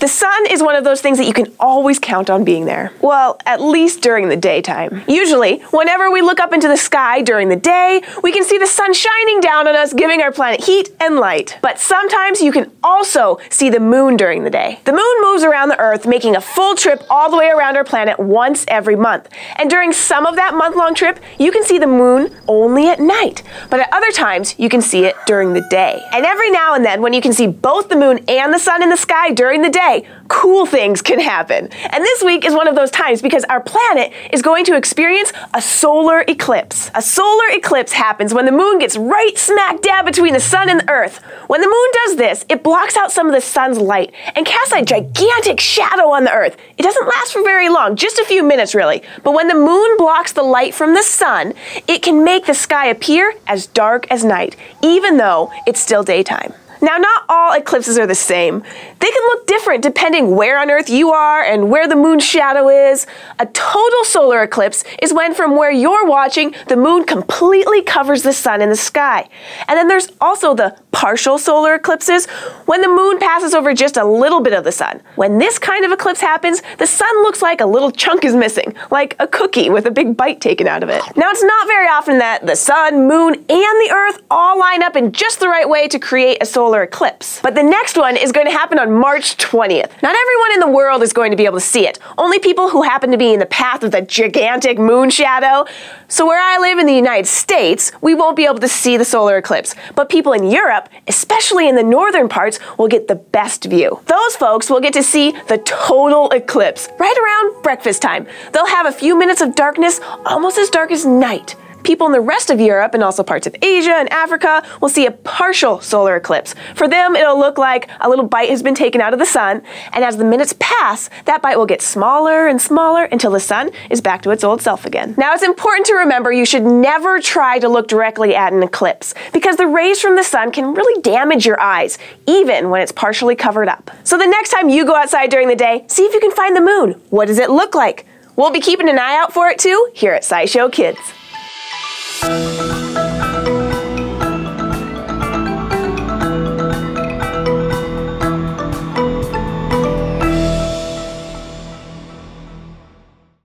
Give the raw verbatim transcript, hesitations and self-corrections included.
The sun is one of those things that you can always count on being there. Well, at least during the daytime. Usually, whenever we look up into the sky during the day, we can see the sun shining down on us, giving our planet heat and light. But sometimes you can also see the moon during the day. The moon moves around the Earth, making a full trip all the way around our planet once every month. And during some of that month-long trip, you can see the moon only at night. But at other times, you can see it during the day. And every now and then, when you can see both the moon and the sun in the sky during the day, cool things can happen. And this week is one of those times because our planet is going to experience a solar eclipse. A solar eclipse happens when the moon gets right smack dab between the sun and the Earth. When the moon does this, it blocks out some of the sun's light and casts a gigantic shadow on the Earth. It doesn't last for very long, just a few minutes really. But when the moon blocks the light from the sun, it can make the sky appear as dark as night, even though it's still daytime. Now, not all eclipses are the same. They can look different depending where on Earth you are and where the moon's shadow is. A total solar eclipse is when from where you're watching, the moon completely covers the sun in the sky. And then there's also the partial solar eclipses, when the moon passes over just a little bit of the sun. When this kind of eclipse happens, the sun looks like a little chunk is missing, like a cookie with a big bite taken out of it. Now, it's not very often that the sun, moon, and the Earth all line up in just the right way to create a solar eclipse. But the next one is going to happen on March twentieth. Not everyone in the world is going to be able to see it. Only people who happen to be in the path of the gigantic moon shadow. So where I live in the United States, we won't be able to see the solar eclipse. But people in Europe, especially in the northern parts, will get the best view. Those folks will get to see the total eclipse right around breakfast time. They'll have a few minutes of darkness, almost as dark as night. People in the rest of Europe and also parts of Asia and Africa will see a partial solar eclipse. For them, it'll look like a little bite has been taken out of the sun, and as the minutes pass, that bite will get smaller and smaller until the sun is back to its old self again. Now, it's important to remember you should never try to look directly at an eclipse, because the rays from the sun can really damage your eyes, even when it's partially covered up. So the next time you go outside during the day, see if you can find the moon. What does it look like? We'll be keeping an eye out for it too, here at SciShow Kids.